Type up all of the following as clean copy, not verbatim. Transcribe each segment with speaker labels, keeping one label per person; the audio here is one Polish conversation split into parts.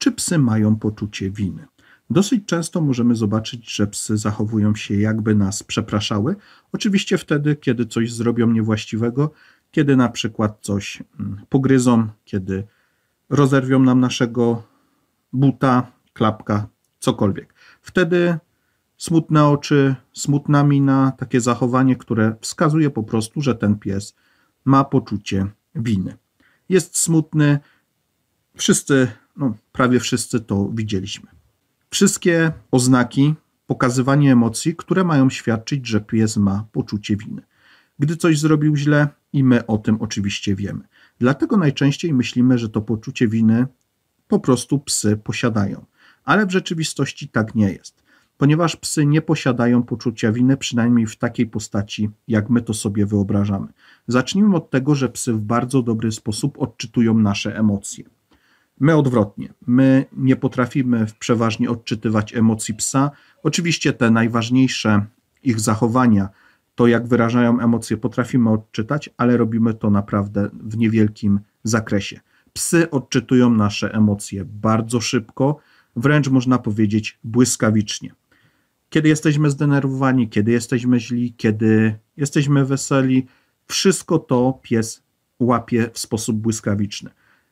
Speaker 1: Czy psy mają poczucie winy? Dosyć często możemy zobaczyć, że psy zachowują się, jakby nas przepraszały. Oczywiście wtedy, kiedy coś zrobią niewłaściwego, kiedy na przykład coś pogryzą, kiedy rozerwią nam naszego buta, klapka, cokolwiek. Wtedy smutne oczy, smutna mina, takie zachowanie, które wskazuje po prostu, że ten pies ma poczucie winy. Jest smutny. Wszyscy, prawie wszyscy to widzieliśmy. Wszystkie oznaki, pokazywanie emocji, które mają świadczyć, że pies ma poczucie winy. Gdy coś zrobił źle i my o tym oczywiście wiemy. Dlatego najczęściej myślimy, że to poczucie winy po prostu psy posiadają. Ale w rzeczywistości tak nie jest. Ponieważ psy nie posiadają poczucia winy, przynajmniej w takiej postaci, jak my to sobie wyobrażamy. Zacznijmy od tego, że psy w bardzo dobry sposób odczytują nasze emocje. My odwrotnie. My nie potrafimy przeważnie odczytywać emocji psa. Oczywiście te najważniejsze ich zachowania, to jak wyrażają emocje, potrafimy odczytać, ale robimy to naprawdę w niewielkim zakresie. Psy odczytują nasze emocje bardzo szybko, wręcz można powiedzieć błyskawicznie. Kiedy jesteśmy zdenerwowani, kiedy jesteśmy źli, kiedy jesteśmy weseli, wszystko to pies łapie w sposób błyskawiczny.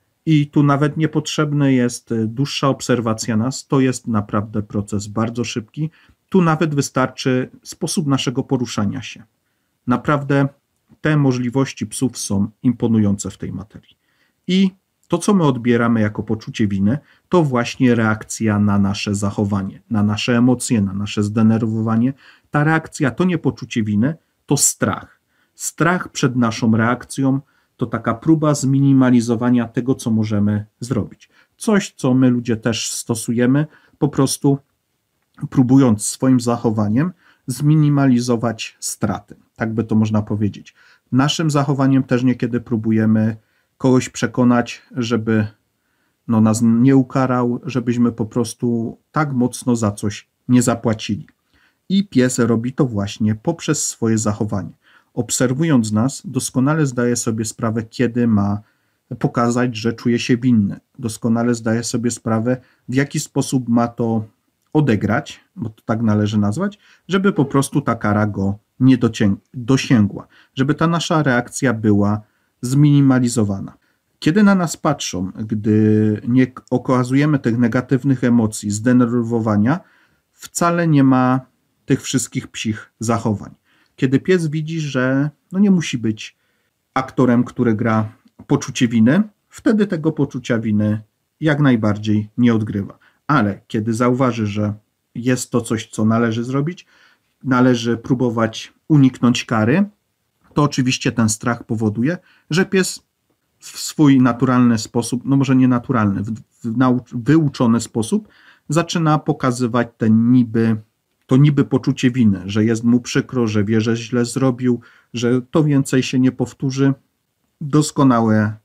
Speaker 1: I tu nawet niepotrzebna jest dłuższa obserwacja nas, to jest naprawdę proces bardzo szybki. Tu nawet wystarczy sposób naszego poruszania się. Naprawdę te możliwości psów są imponujące w tej materii. I to, co my odbieramy jako poczucie winy, to właśnie reakcja na nasze zachowanie, na nasze emocje, na nasze zdenerwowanie. Ta reakcja to nie poczucie winy, to strach. Strach przed naszą reakcją to taka próba zminimalizowania tego, co możemy zrobić. Coś, co my ludzie też stosujemy, po prostu próbując swoim zachowaniem zminimalizować straty. Tak by to można powiedzieć. Naszym zachowaniem też niekiedy próbujemy kogoś przekonać, żeby nas nie ukarał, żebyśmy po prostu tak mocno za coś nie zapłacili. I pies robi to właśnie poprzez swoje zachowanie. Obserwując nas, doskonale zdaje sobie sprawę, kiedy ma pokazać, że czuje się winny. Doskonale zdaje sobie sprawę, w jaki sposób ma to odegrać, bo to tak należy nazwać, żeby po prostu ta kara go nie dosięgła, żeby ta nasza reakcja była zminimalizowana. Kiedy na nas patrzą, gdy nie okazujemy tych negatywnych emocji, zdenerwowania, wcale nie ma tych wszystkich psich zachowań. Kiedy pies widzi, że nie musi być aktorem, który gra poczucie winy, wtedy tego poczucia winy jak najbardziej nie odgrywa. Ale kiedy zauważy, że jest to coś, co należy zrobić, należy próbować uniknąć kary, to oczywiście ten strach powoduje, że pies w swój naturalny sposób, może nie naturalny, wyuczony sposób zaczyna pokazywać to niby poczucie winy, że jest mu przykro, że wie, że źle zrobił, że to więcej się nie powtórzy. Doskonałe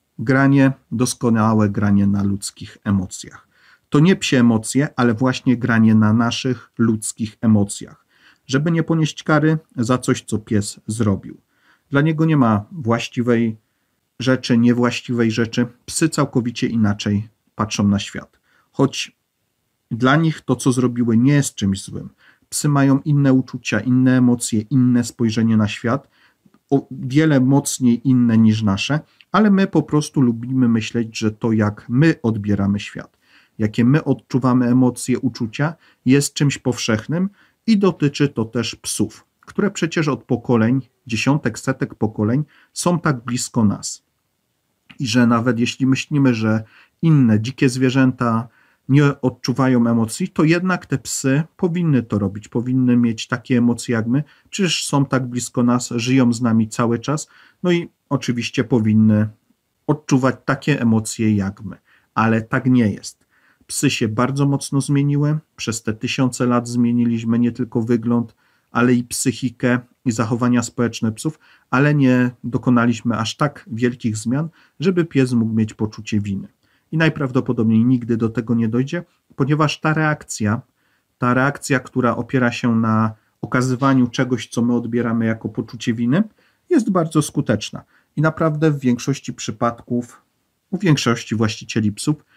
Speaker 1: granie na ludzkich emocjach. To nie psie emocje, ale właśnie granie na naszych ludzkich emocjach, żeby nie ponieść kary za coś, co pies zrobił. Dla niego nie ma właściwej rzeczy, niewłaściwej rzeczy. Psy całkowicie inaczej patrzą na świat. Choć dla nich to, co zrobiły, nie jest czymś złym. Psy mają inne uczucia, inne emocje, inne spojrzenie na świat, o wiele mocniej inne niż nasze, ale my po prostu lubimy myśleć, że to, jak my odbieramy świat, jakie my odczuwamy emocje, uczucia, jest czymś powszechnym i dotyczy to też psów, które przecież od pokoleń, dziesiątek, setek pokoleń są tak blisko nas. I że nawet jeśli myślimy, że inne dzikie zwierzęta nie odczuwają emocji, to jednak te psy powinny to robić, powinny mieć takie emocje jak my, przecież są tak blisko nas, żyją z nami cały czas, i oczywiście powinny odczuwać takie emocje jak my, ale tak nie jest. Psy się bardzo mocno zmieniły, przez te tysiące lat zmieniliśmy nie tylko wygląd, ale i psychikę i zachowania społeczne psów, ale nie dokonaliśmy aż tak wielkich zmian, żeby pies mógł mieć poczucie winy. I najprawdopodobniej nigdy do tego nie dojdzie, ponieważ ta reakcja, która opiera się na okazywaniu czegoś, co my odbieramy jako poczucie winy, jest bardzo skuteczna. I naprawdę w większości przypadków, u większości właścicieli psów,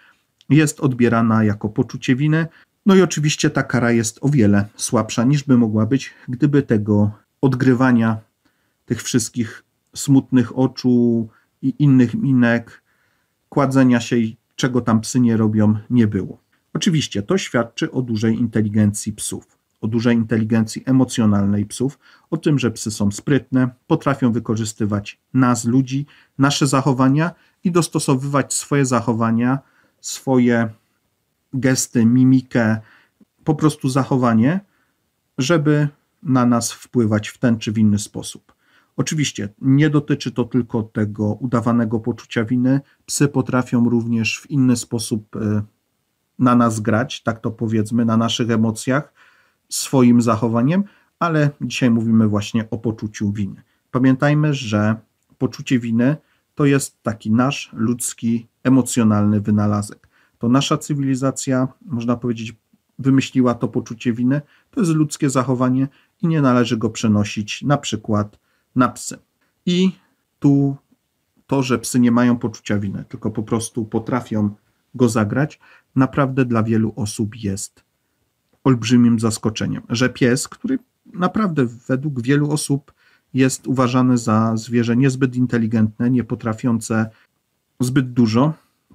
Speaker 1: jest odbierana jako poczucie winy. No i oczywiście ta kara jest o wiele słabsza niż by mogła być, gdyby tego odgrywania tych wszystkich smutnych oczu i innych minek, kładzenia się i czego tam psy nie robią, nie było. Oczywiście to świadczy o dużej inteligencji psów, o dużej inteligencji emocjonalnej psów, o tym, że psy są sprytne, potrafią wykorzystywać nas, ludzi, nasze zachowania i dostosowywać swoje zachowania, swoje gesty, mimikę, po prostu zachowanie, żeby na nas wpływać w ten czy w inny sposób. Oczywiście nie dotyczy to tylko tego udawanego poczucia winy. Psy potrafią również w inny sposób na nas grać, tak to powiedzmy, na naszych emocjach, swoim zachowaniem, ale dzisiaj mówimy właśnie o poczuciu winy. Pamiętajmy, że poczucie winy to jest taki nasz ludzki, emocjonalny wynalazek. To nasza cywilizacja, można powiedzieć, wymyśliła to poczucie winy. To jest ludzkie zachowanie i nie należy go przenosić na przykład na psy. I tu to, że psy nie mają poczucia winy, tylko po prostu potrafią go zagrać, naprawdę dla wielu osób jest olbrzymim zaskoczeniem, że pies, który naprawdę według wielu osób jest uważany za zwierzę niezbyt inteligentne, nie potrafiące zbyt dużo,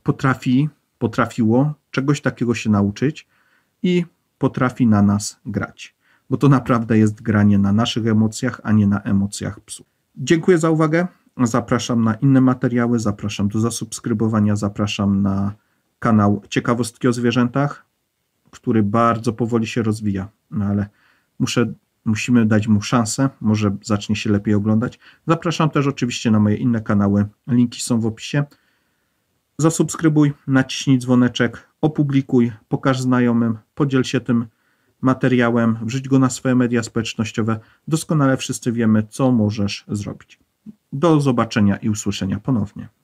Speaker 1: potrafiło czegoś takiego się nauczyć i potrafi na nas grać. Bo to naprawdę jest granie na naszych emocjach, a nie na emocjach psów. Dziękuję za uwagę. Zapraszam na inne materiały, zapraszam do zasubskrybowania, zapraszam na kanał Ciekawostki o zwierzętach, który bardzo powoli się rozwija, no ale musimy dać mu szansę, może zacznie się lepiej oglądać. Zapraszam też oczywiście na moje inne kanały, linki są w opisie. Zasubskrybuj, naciśnij dzwoneczek, opublikuj, pokaż znajomym, podziel się tym materiałem, wrzuć go na swoje media społecznościowe. Doskonale wszyscy wiemy, co możesz zrobić. Do zobaczenia i usłyszenia ponownie.